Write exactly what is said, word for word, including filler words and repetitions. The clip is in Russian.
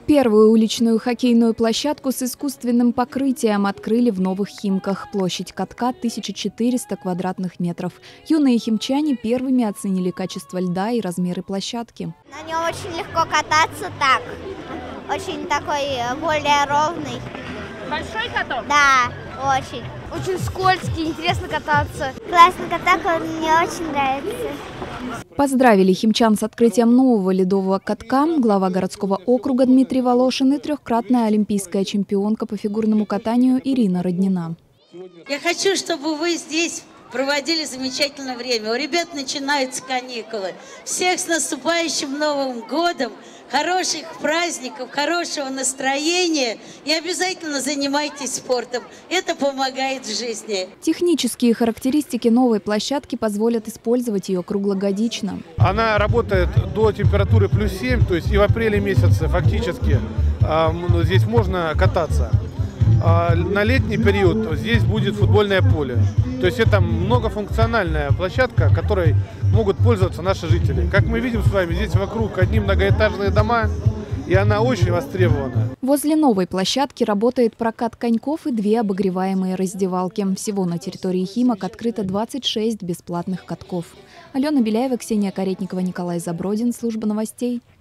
Первую уличную хоккейную площадку с искусственным покрытием открыли в Новых Химках. Площадь катка тысяча четыреста квадратных метров. Юные химчане первыми оценили качество льда и размеры площадки. На нем очень легко кататься так. Очень такой более ровный. Большой каток? Да, очень. Очень скользкий, интересно кататься. Классный каток, он мне очень нравится. Поздравили химчан с открытием нового ледового катка глава городского округа Дмитрий Волошин и трехкратная олимпийская чемпионка по фигурному катанию Ирина Роднина. Я хочу, чтобы вы здесь проводили замечательное время. У ребят начинаются каникулы. Всех с наступающим Новым годом! Хороших праздников, хорошего настроения и обязательно занимайтесь спортом. Это помогает в жизни. Технические характеристики новой площадки позволят использовать ее круглогодично. Она работает до температуры плюс семь, то есть и в апреле месяце фактически э, здесь можно кататься. А на летний период здесь будет футбольное поле. То есть это многофункциональная площадка, которой могут пользоваться наши жители. Как мы видим с вами, здесь вокруг одни многоэтажные дома, и она очень востребована. Возле новой площадки работает прокат коньков и две обогреваемые раздевалки. Всего на территории Химок открыто двадцать шесть бесплатных катков. Алена Беляева, Ксения Каретникова, Николай Забродин. Служба новостей.